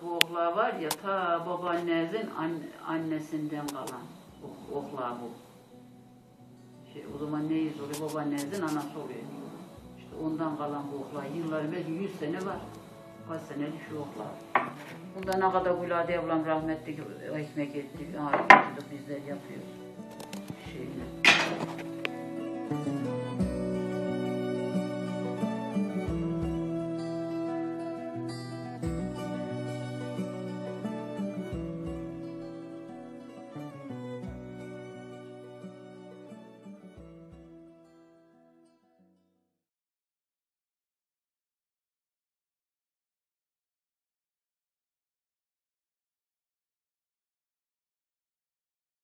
bu oklar var ya, ta babaannenizin annesinden kalan oklar bu. O zaman neyiz oluyor? Babaannenizin anası oluyor. İşte ondan kalan bu oklar. Yıllar, belki 100 sene var. Kaç senelik şu oklar. Bunda ne kadar Gülade ablam rahmetli ekmek ettik. Bizler yapıyoruz. Şeyle.